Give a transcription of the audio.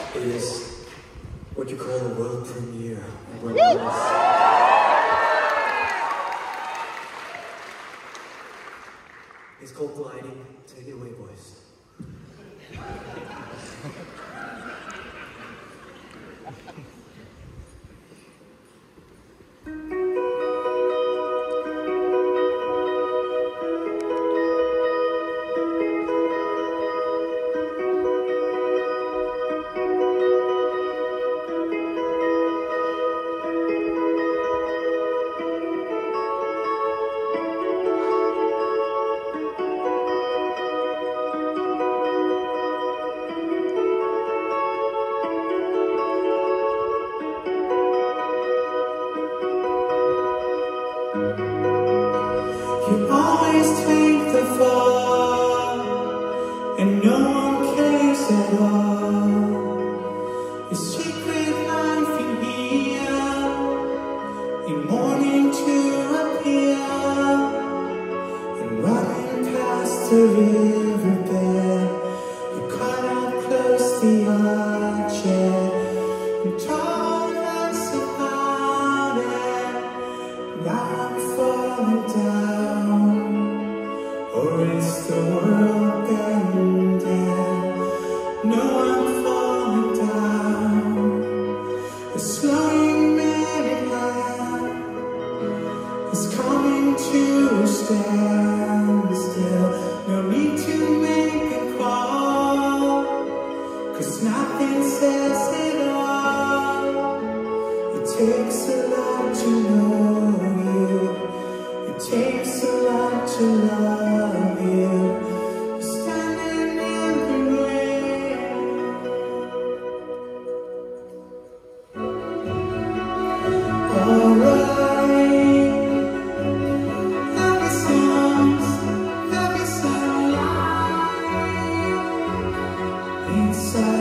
is what you call a world premiere. It's called Gliding. Take it away, boys. You always take the fall, and no one cares at all. Your secret life in here, in morning to appear, and running past the riverbed, you cut out close the arches, and told us about it. Now I'm falling down, or is the world ending? No, I'm falling down. A slowing minute hand is coming to a standstill. No need to make a call, 'cause nothing says it all. It takes a lot to know you. It takes a lot to love you. Standing in the rain. Alright. Happy songs, happy songs inside.